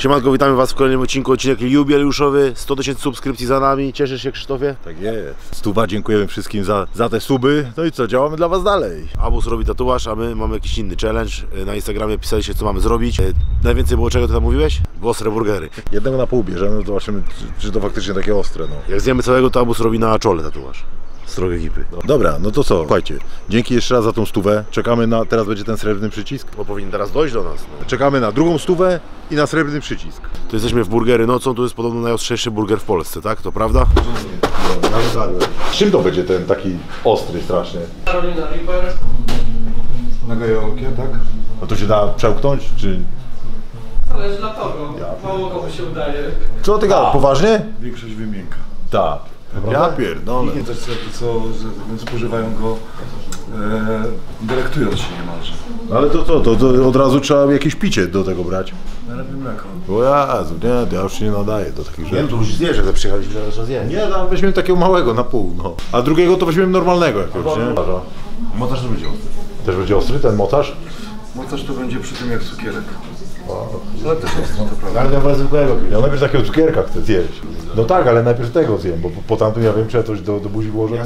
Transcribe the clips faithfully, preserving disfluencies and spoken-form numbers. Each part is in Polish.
Siemanko, witamy was w kolejnym odcinku, odcinek jubileuszowy, sto tysięcy subskrypcji za nami. Cieszysz się, Krzysztofie? Tak jest. Stuwa, dziękujemy wszystkim za, za te suby. No i co, działamy dla was dalej. Abus robi tatuaż, a my mamy jakiś inny challenge. Na Instagramie pisaliście, co mamy zrobić. Najwięcej było czego ty tam mówiłeś? Bo ostre burgery. Jednego na pół bierzemy, to zobaczymy, czy, czy to faktycznie takie ostre. No. Jak zjemy całego, to Abus robi na czole tatuaż. Strog ekipy. Dobra, no to co, słuchajcie, dzięki jeszcze raz za tą stówę. Czekamy na, teraz będzie ten srebrny przycisk. Bo powinien teraz dojść do nas. No. Czekamy na drugą stówę i na srebrny przycisk. Tu jesteśmy w Burgery Nocą, tu jest podobno najostrzejszy burger w Polsce, tak? To prawda? Z czym to będzie ten taki ostry strasznie? Carolina Reaper. Na gajonkę, tak? No to się da przełknąć, czy... Zależy dla kogo. Mało komu się udaje. Co ty gadasz, poważnie? Większość wymienka. Tak. Ja pierdolę. I coś, co, co że spożywają go e, delektując się niemalże. No ale to co, to, to od razu trzeba jakieś picie do tego brać. Najlepiej mleko. O Jezu, nie, to ja już się nie nadaję do takich rzeczy. Wiem, to musisz zjeść, że przyjechaliśmy, że trzeba zjeść. Nie, tam weźmiemy takiego małego na pół, no. A drugiego to weźmiemy normalnego jakiegoś, nie? Mocarz to będzie ostry. Też będzie ostry ten mocarz? Mocarz to będzie przy tym jak cukierek. Ale też ostro, to prawda. Ale ja bardzo zwykłego. Ja najpierw takiego cukierka chcę zjeść. No tak, ale najpierw tego zjem, bo po, po tamtym ja wiem, czy ja coś do, do buzi włożę.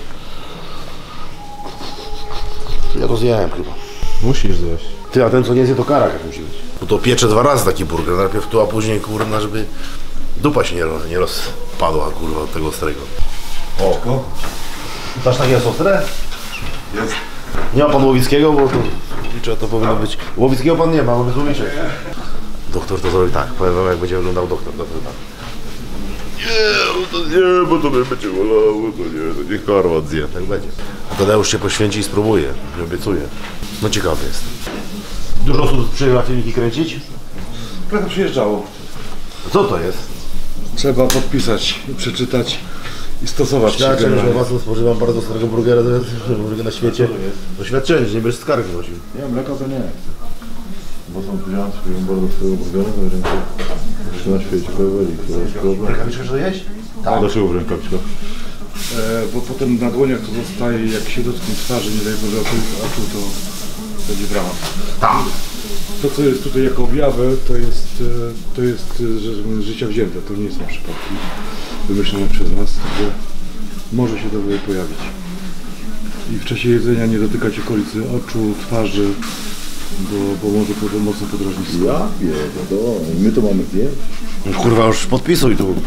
Ja to zjem chyba. Musisz zjeść. Ty, a ten co nie zje, to karak jak musi być. Bo to piecze dwa razy taki burger, najpierw tu, a później kurna, żeby dupa się nie, nie rozpadła kurwa od tego ostrego. O, Dasz takie jest ostre? Jest. Nie ma pan Łowickiego, bo to liczę, to powinno być. Łowickiego pan nie ma, bo bez Łowiczek. Doktor to zrobi tak, powiem wam jak będzie wyglądał doktor. doktor tak. Nie, bo to nie, bo to mnie będzie bolało, to nie, to niech Karwat zje, tak będzie. A Tadeusz się poświęci i spróbuje, nie obiecuję. No ciekawy jest. Dużo osób przyjechał filmiki kręcić? Trochę przyjeżdżało. Co to jest? Trzeba podpisać, przeczytać i stosować się. Świadczenie, że własno spożywam bardzo starego burgera, to jest burger na świecie. Doświadczenie, że nie będziesz skargi nosił. Nie, mleka to nie. Bo są pieniądze, którym bardzo swojego burgera, to ręce jeszcze na świecie pojawili, które jest problem. Rękawiczkę że jeść? tak. Dlaczego w rękawiczkach? E, bo potem na dłoniach to zostaje, jak się dotknie twarzy, nie daj Boże, a tu to będzie dramat. Tak. To, co jest tutaj jako objawy, to jest, e, to jest e, że, życia wzięte, to nie jest na przypadki wymyślone przez nas, także może się to pojawić. I w czasie jedzenia nie dotykać okolicy oczu, twarzy, bo, bo może to mocno podrażnić skórę. Ja pierdolę, my to mamy zjeść? Kurwa, już podpisuj tu.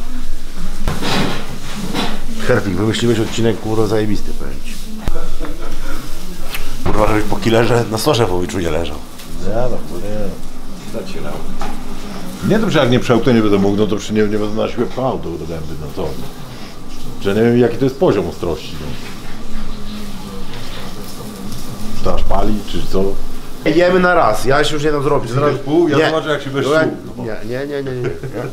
Herfik, wymyśliłeś odcinek kurwa zajebisty, powiem ci. Kurwa, żebyś po killerze na storze Wołiczu nie leżał. Nie, no to nie. Dać się na Nie to, że jak nie przełknę nie będę mógł, no to przy nie, nie będę na siebie pchał do gęby, no to. Że nie wiem jaki to jest poziom ostrości. No. Czy to aż pali, czy co? Jemy na raz, ja się już nie dam zrobić. Ty weź pół, ja zobaczę, jak się weź Ja- pół, no. Nie, nie, nie, nie, nie.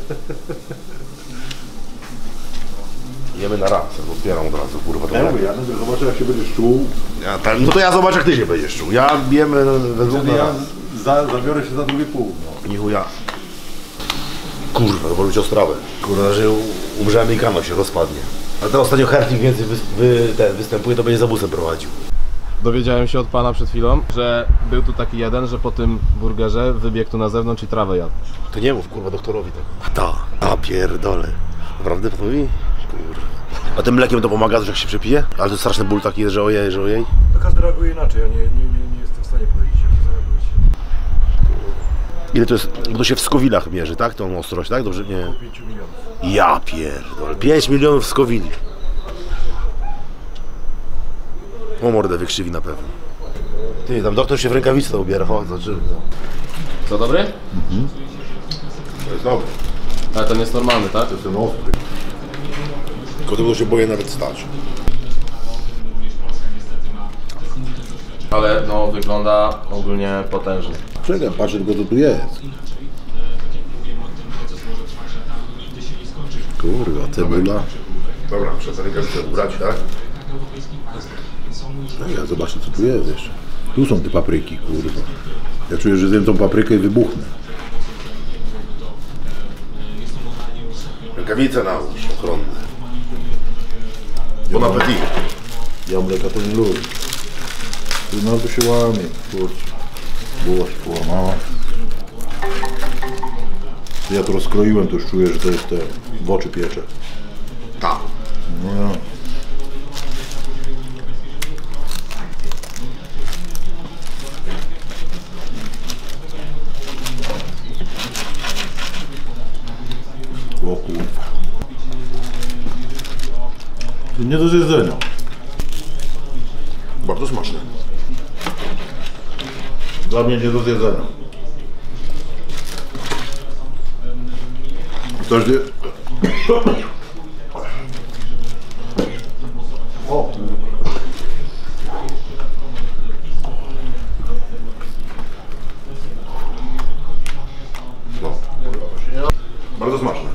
Jemy na raz, ja otwieram od razu, kurwa. Ja mówię, ja najpierw zobaczę jak się będziesz czuł. Ja, tak, no to ja zobaczę jak ty się będziesz czuł. Ja jemy według Wtedy na ja raz. za, zabiorę się za drugie pół. No. Nie chuja. Kurwa, to może być ostrawę. Kurwa, że umrzemy i kano się rozpadnie. Ale ten ostatnio Herfik więcej wy, wy, ten, występuje, to będzie za busem prowadził. Dowiedziałem się od pana przed chwilą, że był tu taki jeden, że po tym burgerze wybiegł tu na zewnątrz i trawę jadł. To nie mów kurwa doktorowi tego. Ta, a pierdolę. Naprawdę to mówi? Kurwa. A tym mlekiem to pomaga, że jak się przepije? Ale to straszny ból taki jest, że ojej, że ojej. To każdy reaguje inaczej, ja nie, nie, nie, nie jestem w stanie powiedzieć, jak to zareagować. Ile to jest? Bo to się w skowilach mierzy, tak? Tą ostrość, tak? Dobrze? Nie. pięć milionów. Ja pierdolę. pięć milionów w skowili. O mordę wykrzywi na pewno. Ty, tam doktor się w rękawicy to ubiera, chodź, zobaczymy. Co, dobry? Mhm. To jest dobre. Ale ten jest normalny, tak? To jest ten ostry. Tylko tego się boję nawet stać. Ale no wygląda ogólnie potężnie. Czekaj, patrzę tylko co tu jest. Kurwa, cebula. Dobra, muszę za rękawicę ubrać, tak? No ja zobaczę co tu jest jeszcze. Tu są te papryki, kurwa. Ja czuję, że zjem tą paprykę i wybuchnę. Rękawice nałóż, ochronne. Bon appetit. Ja mleka to nie lubię. No to się łamie, kurczę. Buła się połamała. Ja to rozkroiłem, to już czuję, że to jest te w oczy piecze. Tak. No. O kurwa. Nie do zjedzenia. Bardzo smaczne. Dla mnie nie do zjedzenia. Ktoś nie... O. No. Bardzo smaczne.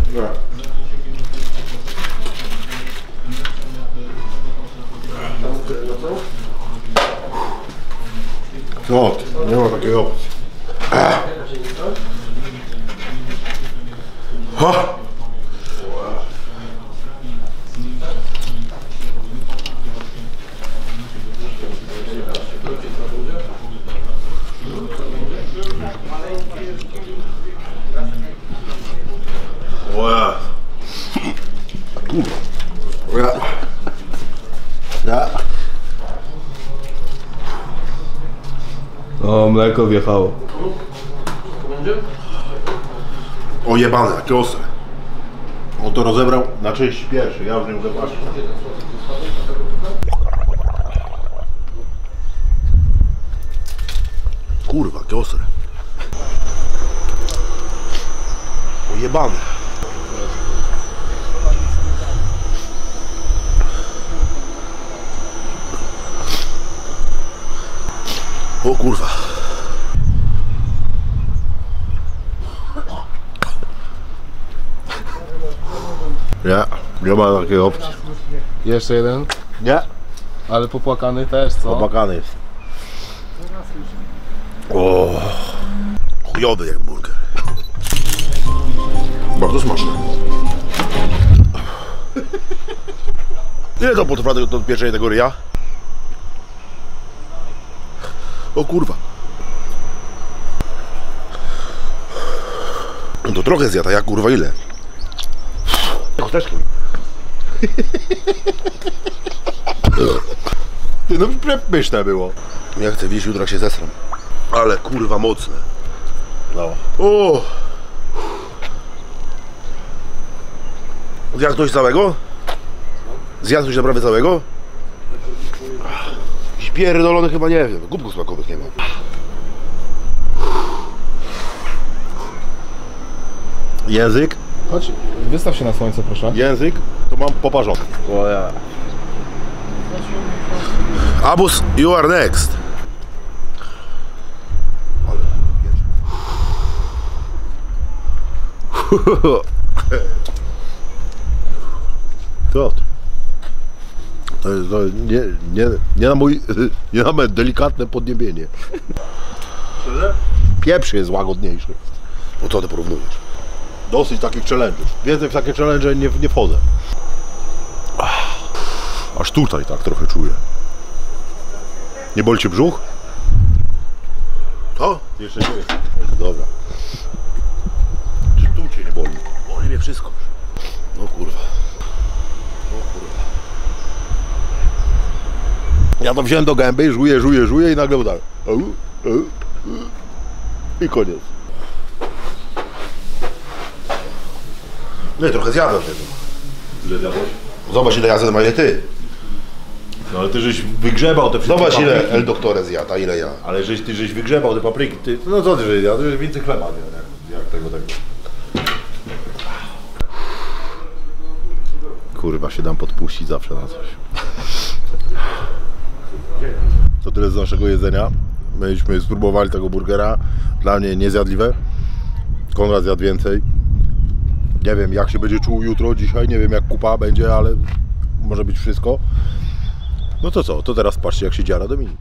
Co ty? Nie ma takiej opcji. Ha! O ja. Kurwa. Ja. Ja. O, mleko wjechało. O jebane, jakie ostre. On to rozebrał na części pierwszy, ja już nie mogę patrzeć. Kurwa, jakie ostre. O jebane. O kurwa. Nie, nie ma takiej opcji. Jeszcze jeden, Nie? ale popłakany też, co? Opakany jest. O, chujowy jak burger. Bardzo smaczne. Ile to potrwa do, do pieczenia tego ryja? O kurwa. No to trochę zjada, ja kurwa ile? Koteczki. Ty, no pyszne było. Ja chcę wieść, jutro jak się zesram. Ale kurwa mocne. No. O! Zjadł ktoś całego? Zjadł ktoś naprawdę całego? Jakiś pierdolony chyba nie wiem. Gubków smakowych nie ma. Język? Chodź, wystaw się na słońce, proszę. Język to mam poparzony. O ja. Abus, you are next. To, to jest to nie, nie, nie na mój, nie na moje delikatne podniebienie. Pieprz jest łagodniejszy. No co ty porównujesz? Dosyć takich challenge'ów. Więcej w takie challenge nie, nie wchodzę. Aż tutaj tak trochę czuję. Nie boli cię brzuch? Co? Jeszcze nie jest. Dobra. Czy tu cię nie boli? Boli mnie wszystko. No kurwa. No kurwa. Ja to wziąłem do gęby, żuję, żuję, żuję i nagle udaję. I koniec. No i trochę zjadłem tego. Ile zjadłeś? Zobacz ile ja zjadłem, a ile ty. No ale ty żeś wygrzebał te wszystkie Zobacz ile papryki. El Doktore zjadł, a ile ja. Ale żeś ty żeś wygrzebał te papryki. Ty, no co ty żeś zjadł? Żeś więcej chleba zjadł, jak, jak tego tego. Kurwa się dam podpuścić zawsze na coś. To tyle z naszego jedzenia. Myśmy spróbowali tego burgera. Dla mnie niezjadliwe. Konrad zjadł więcej. Nie wiem jak się będzie czuł jutro, dzisiaj. Nie wiem jak kupa będzie, ale może być wszystko. No to co? To teraz patrzcie jak się dziara Dominik.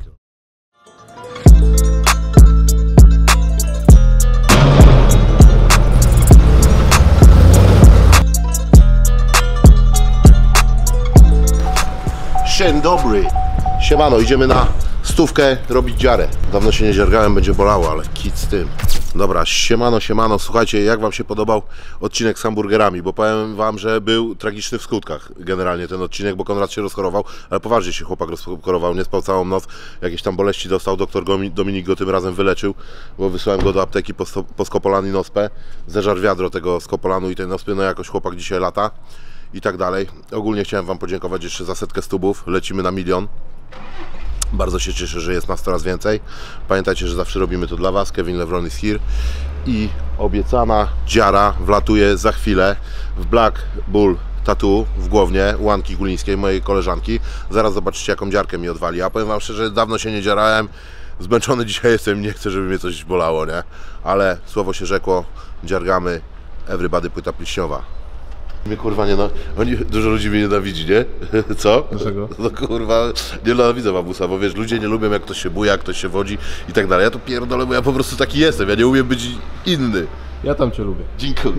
Dzień dobry. Siemano, idziemy na stówkę robić dziarę. Dawno się nie dziergałem, będzie bolało, ale kit z tym. Dobra, siemano, siemano, słuchajcie, jak wam się podobał odcinek z hamburgerami, bo powiem wam, że był tragiczny w skutkach generalnie ten odcinek, bo Konrad się rozchorował, ale poważnie się chłopak rozchorował, nie spał całą noc, jakieś tam boleści dostał, doktor Dominik go tym razem wyleczył, bo wysłałem go do apteki po, po Skopolan i Nospę, zeżar wiadro tego Skopolanu i tej Nospy, no jakoś chłopak dzisiaj lata i tak dalej. Ogólnie chciałem wam podziękować jeszcze za setkę stubów, lecimy na milion. Bardzo się cieszę, że jest nas coraz więcej. Pamiętajcie, że zawsze robimy to dla was. Kevin Lewron is here. I obiecana dziara wlatuje za chwilę w Black Bull Tattoo w Głownie u Anki Gulińskiej, mojej koleżanki. Zaraz zobaczycie, jaką dziarkę mi odwali. A powiem wam szczerze, dawno się nie dziarałem. Zmęczony dzisiaj jestem, nie chcę, żeby mnie coś bolało, nie? Ale słowo się rzekło, dziargamy. Everybody płyta pliśniowa. Mnie kurwa nie no, oni, dużo ludzi mnie nienawidzi, nie? Co? Dlaczego? No kurwa, nie nienawidzę babusa, bo wiesz, ludzie nie lubią jak ktoś się buja, jak ktoś się wodzi i tak dalej. Ja to pierdolę, bo ja po prostu taki jestem, ja nie umiem być inny. Ja tam cię lubię. Dziękuję.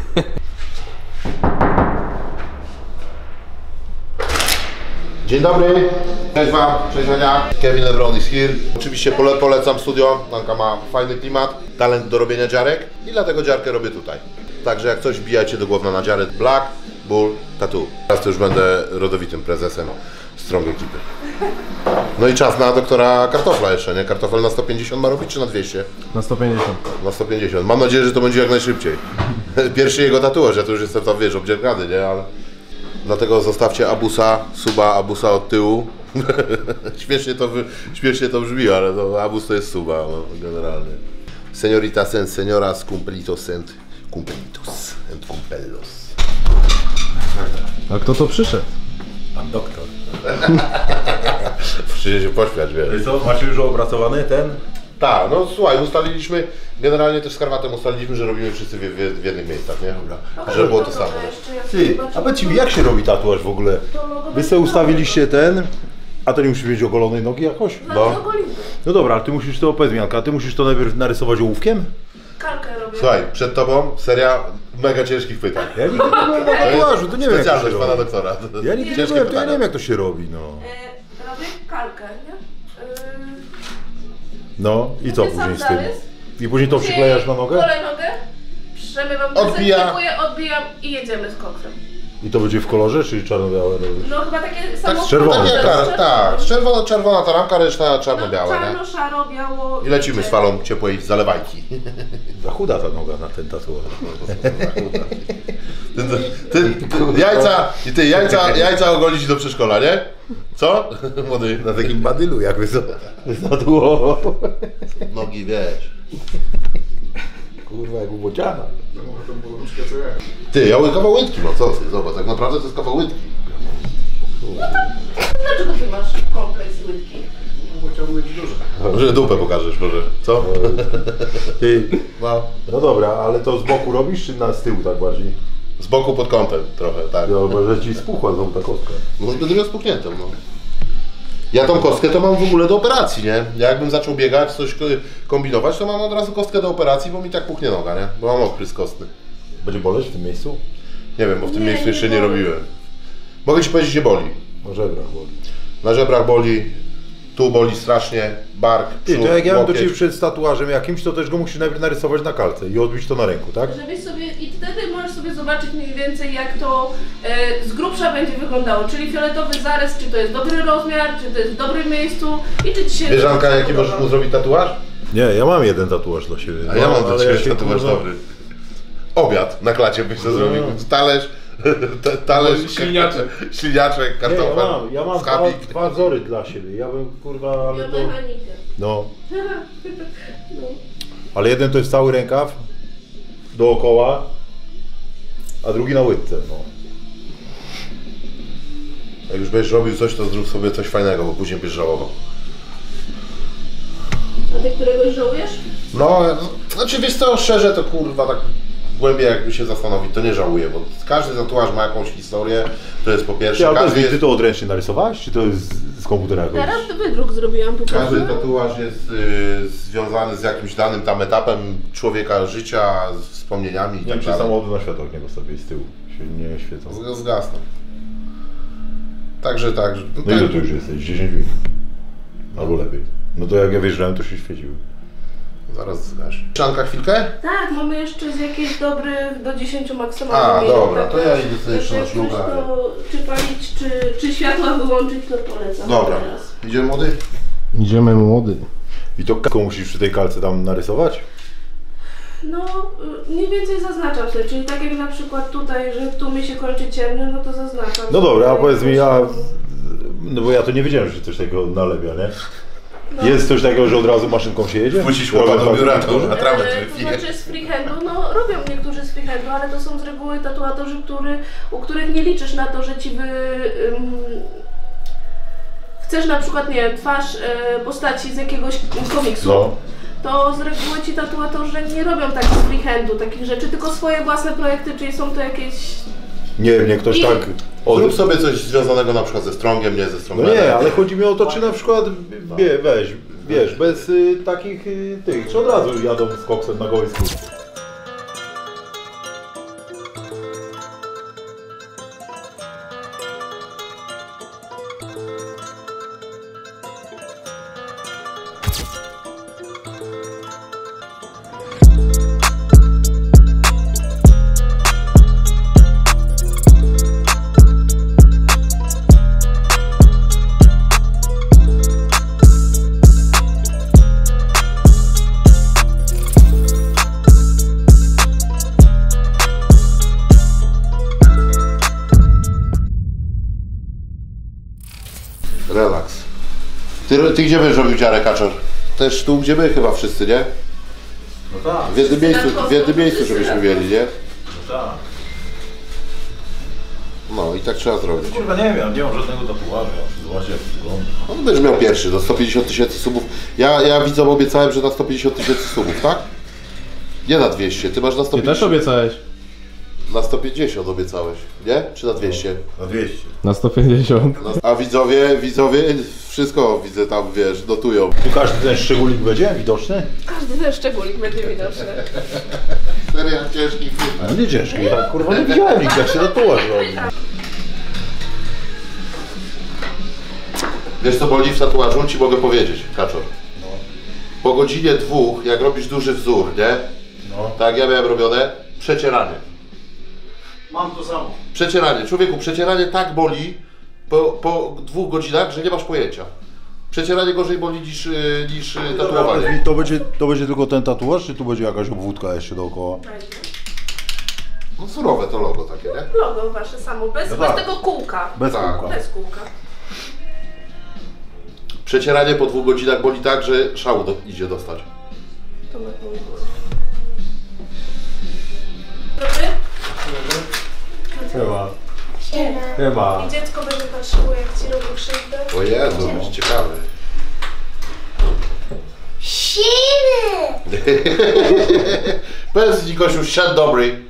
Dzień dobry, cześć wam, cześć Ania, Kevin Lewron is here. Oczywiście pole, polecam studio, Anka ma fajny klimat, talent do robienia dziarek i dlatego dziarkę robię tutaj. Także jak coś wbijajcie do Głowna na dziarę Black Bull Tattoo. Teraz to już będę rodowitym prezesem strong ekipy. No i czas na doktora Kartofla jeszcze, nie? Kartofel na sto pięćdziesiąt ma robić czy na dwieście? Na sto pięćdziesiąt. Na sto pięćdziesiąt. Mam nadzieję, że to będzie jak najszybciej. Pierwszy jego tatuaż, ja to już jestem tam, wiesz, obdziergany, nie? Ale... Dlatego zostawcie abusa, suba, abusa od tyłu. śmiesznie, to wy... śmiesznie to brzmi, ale to abus to jest suba, no, generalnie. Senioritas and senioras cumplitos and cumplitos and cumpellos. A kto to przyszedł? Pan doktor. Przyjdzie się pośmiać, wiesz. I co, macie już opracowany ten? Tak, no słuchaj, ustaliliśmy, generalnie też z Karwatem ustaliliśmy, że robimy wszyscy w, w, w jednych miejscach, nie? Że było to samo. Ty, a powiedz mi, jak się robi tatuaż w ogóle? Wy sobie ustawiliście ten, a to nie musisz mieć ogolonej nogi jakoś? No. No dobra, ale ty musisz to, opowiedz mi Janka, ty musisz to najpierw narysować ołówkiem? Kalkę robię. Słuchaj, przed tobą seria mega ciężkich pytań. Ja nigdy nie byłem na tatuażu, to nie wiem jak to się Specjalność pana robi. doktora. Ja nigdy nie Ciężkie byłem, to ja pytania. nie wiem jak to się robi, no. E, robię kalkę, nie? E, No i co robię później sam z tym? zarys. I później to przyklejasz na nogę? Kolej nogę, przemywam, Odbija. dezynfekuję, odbijam i jedziemy z koksem. I to będzie w kolorze, czy czarno-białe robisz? No chyba takie samo... z czerwoną. Tak, czerwone. tak, tak. Czerwona, czerwona ta ramka, reszta czarno-biała, nie? Czarno, szaro, biało... I lecimy z falą ciepłej zalewajki. Za chuda ta noga na ten tatuaż. Ty, ty, ty, jajca, i ty jajca, jajca ogolić do przedszkola, nie? Co? Młody. Na takim badylu jakby to zatatuował. Nogi, wiesz. Kurwa, jak u bociana. Ty, ja kawał łydki mam, co ty? Zobacz, tak naprawdę to jest kawał łydki. Dlaczego ty masz kompleks łydki? Może dupę pokażesz, może, co? Ty, No. no dobra, ale to z boku robisz, czy na z tyłu tak bardziej? Z boku pod kątem trochę, tak. No, może ci spuchła znowu ta kostka. Może będę miał spuchniętą, no. Ja tą kostkę to mam w ogóle do operacji, nie? Ja jakbym zaczął biegać, coś kombinować, to mam od razu kostkę do operacji, bo mi tak puchnie noga, nie? Bo mam odprysk kostny. Będzie boleć w tym miejscu? Nie wiem, bo w tym Nie, miejscu nie jeszcze nie boli. robiłem. Mogę ci powiedzieć, gdzie boli. Na żebrach boli. Na żebrach boli, tu boli strasznie, bark, Ty, przód, to jak ja mam do łokieć. Ciebie przed tatuażem jakimś, to też go musisz najpierw narysować na kalce i odbić to na ręku, tak? Żebyś sobie, i wtedy możesz sobie zobaczyć mniej więcej jak to e, z grubsza będzie wyglądało, czyli fioletowy zarys, czy to jest dobry rozmiar, czy to jest w dobrym miejscu i czy ci się... Wiesz, Anka, jaki możesz mu zrobić tatuaż? Nie, ja mam jeden tatuaż dla siebie. A ja mam do ale ciebie się, tatuaż kurwa, dobry. Obiad na klacie byś to zrobił. Talerz, ta- talerz, Śliniaczek. śliniaczek, Nie, ja kartofel, mam, ja mam dwa, schabik. dwa wzory dla siebie. Ja bym kurwa, ale to... Biomechanikę. No. Ale jeden to jest cały rękaw dookoła, a drugi na łydce, no. Jak już będziesz robił coś, to zrób sobie coś fajnego, bo później będziesz żałował. A ty któregoś żałujesz? No, znaczy wiesz co, szczerze to kurwa tak głębiej jakby się zastanowić, to nie żałuję, bo każdy tatuaż ma jakąś historię, to jest po pierwsze, Ty, ale każdy, ty jest, to odręcznie narysowałeś, czy to jest z, z komputera jakoś? Teraz to wydruk zrobiłam po każdy prostu. tatuaż jest y, związany z jakimś danym tam etapem człowieka życia, z wspomnieniami i Nie tak wiem, czy dalej. samochody na światłach nie postawię z tyłu, się nie świecą. Z- Zgasną. Także tak. No, No ile tu już jesteś? dziesięć minut. Albo lepiej. No to jak ja wjeżdżałem, to się świeciły. Zaraz zgasz. Szanka chwilkę? Tak, mamy jeszcze z jakichś dobrych do dziesięciu maksymalnie. A, dobra, to ja idę sobie jeszcze na jak szluga. to czy palić, czy, czy światła wyłączyć, to polecam. Dobra, Teraz. idziemy młody? Idziemy młody. I to kalką musisz przy tej kalce tam narysować? No, y, mniej więcej zaznaczam sobie, czyli tak jak na przykład tutaj, że tu mi się kończy ciemny, no to zaznaczam. No dobra, a Tutaj powiedz mi, a... jakoś tam- No bo ja to nie wiedziałem, że coś takiego nalewia, nie? No. Jest coś takiego, że od razu maszynką się jedzie? Musisz chłopa do biura, to na trawę E, To znaczy z freehandu, no robią niektórzy z freehandu, ale to są z reguły tatuatorzy, który, u których nie liczysz na to, że ci wy... Ym, chcesz na przykład, nie wiem, twarz e, postaci z jakiegoś komiksu. No. To z reguły ci tatuatorzy nie robią tak z freehandu takich rzeczy, tylko swoje własne projekty, czyli są to jakieś... Nie wiem, nie ktoś I- tak... Od... Zrób sobie coś związanego na przykład ze strągiem, nie ze No strągiem. nie, ale chodzi mi o to, czy na przykład, wie, weź, wiesz, bez y, takich y, tych, czy od razu jadą z koksem na gołej skórze. Relaks. Ty, ty gdzie byś robił dziarę, Kaczor? Też tu, gdzie my chyba wszyscy, nie? No tak, W jednym miejscu, w jednym miejscu żebyśmy mieli, nie? no tak. No i tak trzeba zrobić. Kurwa nie wiem, nie mam żadnego tatuaża, zobaczcie jak to wygląda. On będziesz miał pierwszy, do sto pięćdziesiąt tysięcy subów. Ja, ja widzom obiecałem, że na sto pięćdziesiąt tysięcy subów, tak? Nie na dwieście, ty masz na sto Ty też pięćdziesiąt. obiecałeś. Na sto pięćdziesiąt obiecałeś, nie? Czy na dwieście? Na dwieście. Na sto pięćdziesiąt. A widzowie, widzowie, wszystko widzę tam, wiesz, notują. Tu każdy ten szczególik będzie widoczny? Każdy ten szczególik będzie widoczny. Seria ciężki film. No nie ciężki, ja kurwa nie widziałem nigdy, jak się tatuaż robi. Wiesz co boli w tatuażu? Ci mogę powiedzieć, Kaczor. Po godzinie dwóch, jak robisz duży wzór, nie? No. Tak, ja miałem robione, przecieranie. Mam to samo. Przecieranie. Człowieku, przecieranie tak boli po, po dwóch godzinach, że nie masz pojęcia. Przecieranie gorzej boli niż, y, niż y, tatuowanie. To będzie, to będzie tylko ten tatuaż, czy tu będzie jakaś obwódka jeszcze dookoła? No surowe to logo takie, nie? Logo wasze samo, bez, No bez tak. tego kółka. Bez Tak. kółka. Bez kółka. Przecieranie po dwóch godzinach boli tak, że szału do, idzie dostać. To ma pół. Dobry? Chyba. Chyba. I dziecko będzie patrzyło, jak ci robi krzywdę. O Jezu, będzie ciekawy. Siwy! Powiedz Nikosiu, siad dobry.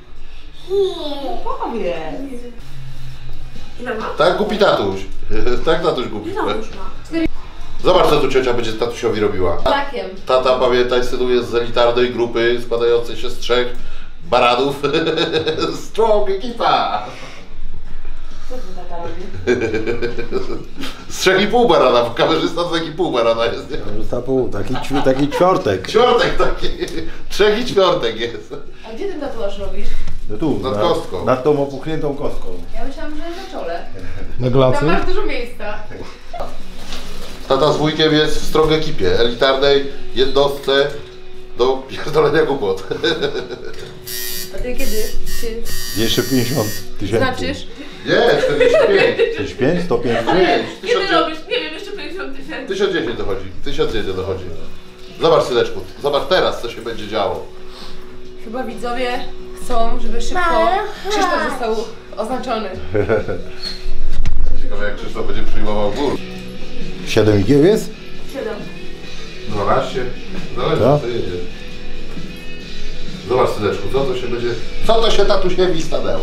Ile ma? Tak głupi tatuś. Tak tatuś głupi. Ile on już ma? Zobacz co tu ciocia będzie tatusiowi robiła. Lakiem. Tata, pamiętaj, synu jest z elitarnej grupy składającej się z trzech baranów. Strong ekipa! Co ty tata robi? Z trzech i pół barana, bo kamerzysta to taki pół barana jest, nie? Taki, ćwi- taki ćwiartek. Ćwiartek taki. Trzech i ćwiartek jest. A gdzie ten tatuaż robisz? No tu, Nad na- kostką. Nad tą opuchniętą kostką. Ja myślałam, że jest na czole. Na glacy? Tam masz dużo miejsca. Tata z wujkiem jest w strong ekipie, elitarnej jednostce do pierdolenia głupot. A ty kiedy się Jeszcze pięćdziesiąt tysięcy. znaczysz? Nie, czterdzieści pięć. Coś pięć, sto pięć. Kiedy robisz? Nie wiem, jeszcze pięćdziesiąt tysięcy. tysiąc dziesięć dochodzi, tysiąc dziesięć dochodzi. Zobacz syneczku, zobacz teraz co się będzie działo. Chyba widzowie chcą, żeby szybko Krzysztof został oznaczony. Ciekawe jak Krzysztof będzie przyjmował gór. siedem igieł jest? Siedem. dwanaście. Zależy Tak? co jedzie. Zobacz syneczku, co to się będzie... Co to się tatusiowi stanęło?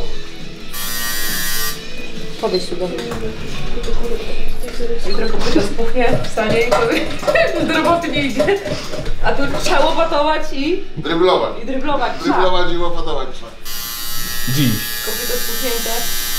Podejdź tu do mnie. Jutro kopyto spuchnie, wstanie i powie, do roboty nie idzie. A tu trzeba łopatować i, Dryblować. i dryblować. Trzeba. Dryblować i łopatować trzeba. Dziś. Kopyto spuchnięte.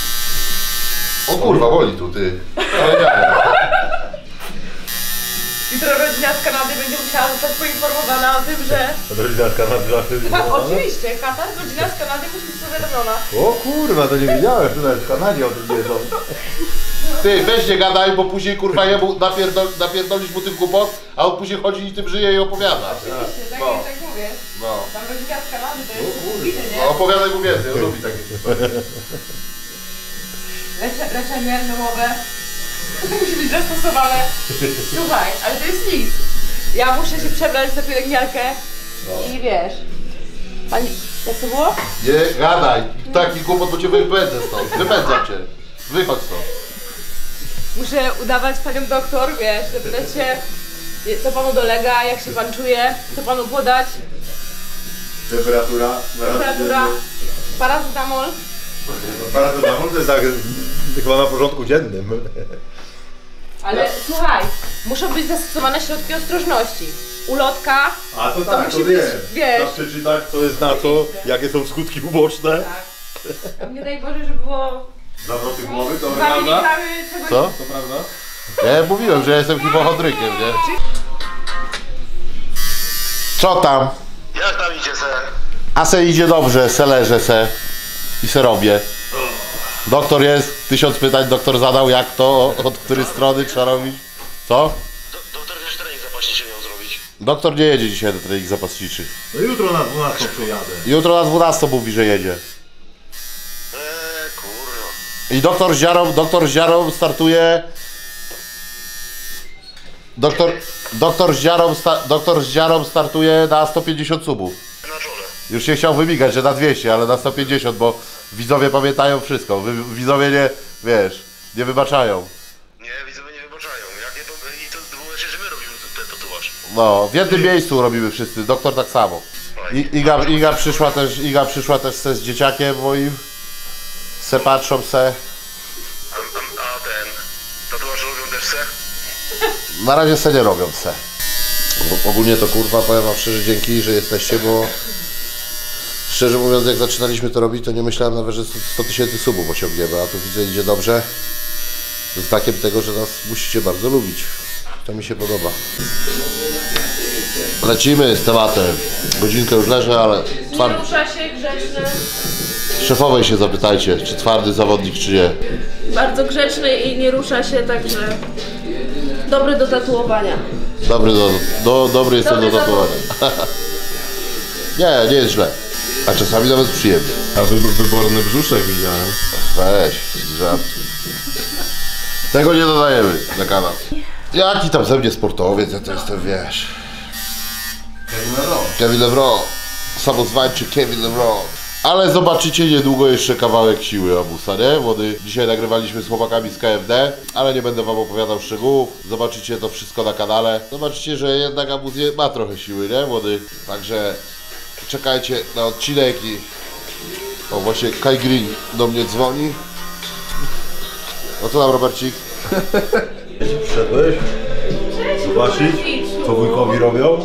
O kurwa, boli tu ty. Ale nie. jutro rodzina z Kanady będzie musiała zostać poinformowana o tym, że... Rodzina z Kanady zawsze Tak, oczywiście, Katar, rodzina z Kanady musi być powiadomiona. O kurwa, to nie wiedziałem, że nawet w Kanadzie o tym wiedzą. Ty, weź nie gadaj, bo później kurwa jemu napierdol, napierdolisz mu tych głupot, a on później chodzi i tym żyje i opowiada. Oczywiście, tak, No. no. tak mówię. No. Tam rodzina z Kanady to jest bity, nie? No, opowiadaj mu więcej, on lubi takie historie. Lecze, leczenie domowe musi być zastosowane. Słuchaj, ale to jest nic. Ja muszę się przebrać za pielęgniarkę i wiesz. Pani, jak to było? Nie gadaj, taki głupot, bo cię wypędzę stąd, wypędzam cię. Wychodź stąd. Muszę udawać panią doktor, wiesz, zapytać się, co panu dolega, jak się pan czuje, co panu podać, Temperatura. temperatura, paracetamol. Paracetamol to jest tak chyba na porządku dziennym. Ale słuchaj, muszą być zastosowane środki ostrożności. Ulotka, A to To tak, musi to być, wiem. wiesz. Na przeczytach to jest na to, jakie są skutki uboczne. tak. Nie daj Boże, żeby było Zawroty głowy to dwa prawda? miligramy czegoś. Co? To prawda? Ja mówiłem, że ja jestem hipochondrykiem, nie? Co tam? Jak tam idzie se? A se idzie dobrze, se leżę se i se robię. Doktor jest, tysiąc pytań doktor zadał, jak to, od której strony trzeba robić. Co? Do, doktor też trening zapaśniczy miał zrobić. Doktor nie jedzie dzisiaj do trening zapasniczy. No jutro na dwunastą przyjadę. Jutro na dwunastą mówi, że jedzie. Eee, kurwa. I doktor z Ziarą, doktor z Ziarą startuje... Doktor, doktor z Ziarą, sta, doktor z Ziarą startuje na sto pięćdziesiąt subów. Na czole. Już się chciał wymigać, że na dwieście, ale na sto pięćdziesiąt, bo widzowie pamiętają wszystko. Wy, widzowie nie, wiesz, nie wybaczają. Nie, widzowie nie wybaczają. Jak nie to... I to było się, że my robimy ten tatuaż. No, w jednym miejscu robimy wszyscy, doktor tak samo. I, Iga, Iga przyszła też, Iga przyszła też se z dzieciakiem moim. Se patrzą se. A, a, a ten... Tatuaż robią też se? Na razie se nie robią se. Bo ogólnie to kurwa, powiem wam szczerze, dzięki, że jesteście, bo szczerze mówiąc, jak zaczynaliśmy to robić, to nie myślałem nawet, że sto tysięcy subów osiągniemy, a tu widzę, idzie dobrze. Z znakiem tego, że nas musicie bardzo lubić. To mi się podoba. Lecimy z tematem. Godzinkę już leżę, ale Nie twardy. rusza się, grzeczny. Szefowej się zapytajcie, czy twardy zawodnik, czy nie. Bardzo grzeczny i nie rusza się, także dobry do tatuowania. Dobry, do, do, dobry jestem Dobry do tatuowania. Nie, nie jest źle. A czasami nawet przyjemnie. A wy, wyborny brzuszek widziałem. Weź, żart. Tego nie dodajemy na kanał. Jaki tam ze mnie sportowiec, ja to jestem, wiesz. Kevin LeBron. Kevin LeBron. Samozwańczy Kevin LeBron. Ale zobaczycie niedługo jeszcze kawałek siły Abusa, nie? Młody. Dzisiaj nagrywaliśmy z chłopakami z K F D, ale nie będę wam opowiadał szczegółów. Zobaczycie to wszystko na kanale. Zobaczycie, że jednak Abus je- ma trochę siły, nie, młody? Także czekajcie na odcinek i... O, właśnie Kai Green do mnie dzwoni. No co tam, Robercik? Przyszedłeś? Zobaczyć, co wujkowi robią?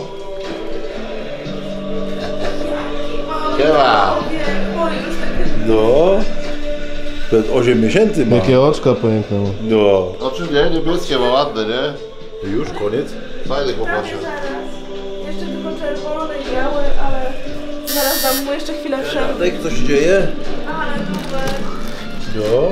Siema! No. To jest osiem miesięcy ma. Jakie oczka pęknęło. No. Oczy nie, niebieskie, ma ładne, nie? Już koniec? Fajny chłopacie. Zaraz. Jeszcze tylko czerwony, biały, ale zaraz dam mu jeszcze chwilę przerwy. Tak, co się dzieje? Ale super. No.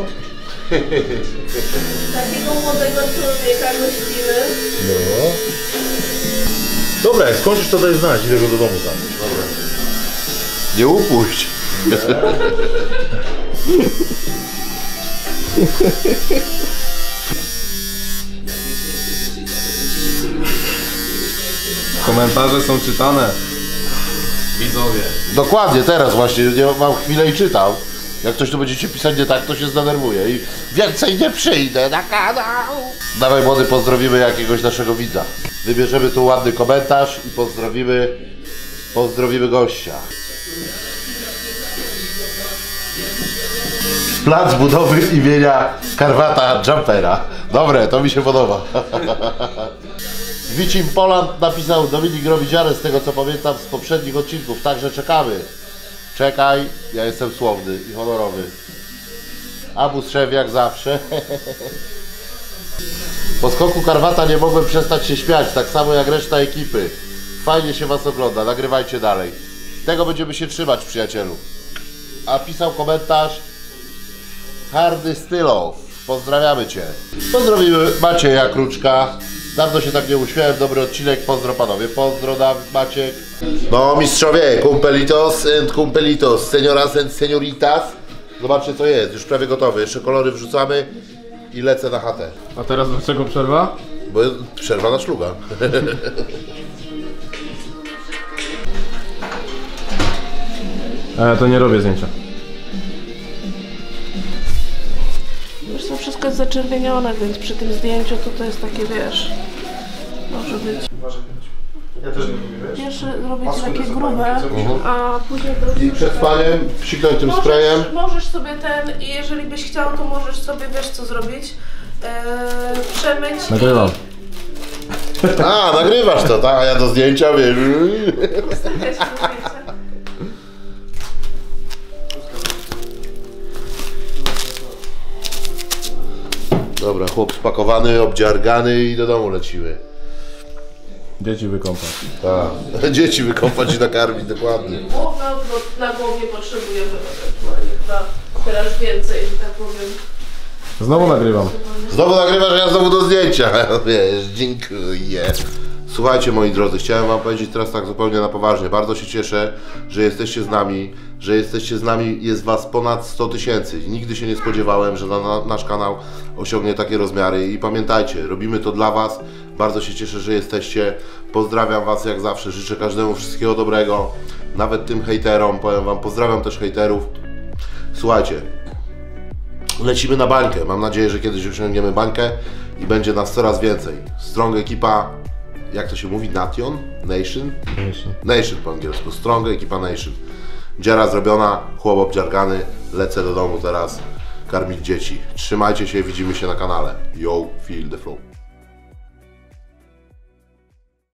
Takiego młodego człowieka gościmy. No. Dobra, jak skończysz, to daj znać, idę go do domu tam. Dobra. Nie upuść. Komentarze są czytane. Widzowie. Dokładnie, teraz właśnie, nie mam chwilę i czytam. Jak ktoś tu będziecie pisać nie tak, to się zdenerwuje i więcej nie przyjdę na kanał. Dawaj, młody, pozdrowimy jakiegoś naszego widza. Wybierzemy tu ładny komentarz i pozdrowimy, pozdrowimy gościa. Plac budowy imienia Karwata Jumpera. Dobre, to mi się podoba. Wicim Poland napisał: Dominik robi dziarę, z tego co pamiętam z poprzednich odcinków, także czekamy. Czekaj, ja jestem słowny i honorowy. Abus szef jak zawsze. Po skoku Karwata nie mogłem przestać się śmiać, tak samo jak reszta ekipy. Fajnie się was ogląda, nagrywajcie dalej. Tego będziemy się trzymać, przyjacielu. A pisał komentarz Hardy Stylow. Pozdrawiamy cię. Pozdrowimy Macieja Kruczka. Dawno się tak nie uśmiałem, dobry odcinek. Pozdro panowie, pozdro Dawid, Maciek. No mistrzowie, kumpelitos and kumpelitos, senioras and senioritas. Zobaczcie co jest, już prawie gotowy. Jeszcze kolory wrzucamy i lecę na chatę. A teraz dlaczego przerwa? Bo jest przerwa na szluga. A ja to nie robię zdjęcia. Już to wszystko jest zaczerwienione, więc przy tym zdjęciu to, to jest takie, wiesz, może być... Ja też nie lubię, wiesz? Pierwsze robicie takie grube, a później... I przed spaniem psiknąć tym możesz, sprayem. możesz sobie ten, i jeżeli byś chciał, to możesz sobie, wiesz co zrobić, eee, przemyć Nagrywam. A, nagrywasz to, tak? A ja do zdjęcia, wiesz. Dobra, chłop spakowany, obdziargany i do domu lecimy. Dzieci wykąpać. Tak, dzieci wykąpać i nakarmić, dokładnie. Głowna odwrot na głowie potrzebujemy ewentualnie chyba teraz więcej, że tak powiem. Znowu nagrywam. Znowu nagrywasz, a ja znowu do zdjęcia. Wiesz, dziękuję. Słuchajcie moi drodzy, chciałem wam powiedzieć teraz tak zupełnie na poważnie. Bardzo się cieszę, że jesteście z nami, że jesteście z nami, jest was ponad sto tysięcy. Nigdy się nie spodziewałem, że na, na, nasz kanał osiągnie takie rozmiary i pamiętajcie, robimy to dla was. Bardzo się cieszę, że jesteście. Pozdrawiam was jak zawsze, życzę każdemu wszystkiego dobrego. Nawet tym hejterom, powiem wam, pozdrawiam też hejterów. Słuchajcie, lecimy na bańkę. Mam nadzieję, że kiedyś osiągniemy bańkę i będzie nas coraz więcej. Strong ekipa, jak to się mówi? Nation? Nation? Nation. Nation po angielsku. Strong ekipa Nation. Dziara zrobiona, chłop obdziargany. Lecę do domu teraz karmić dzieci. Trzymajcie się, widzimy się na kanale. Yo, feel the flow.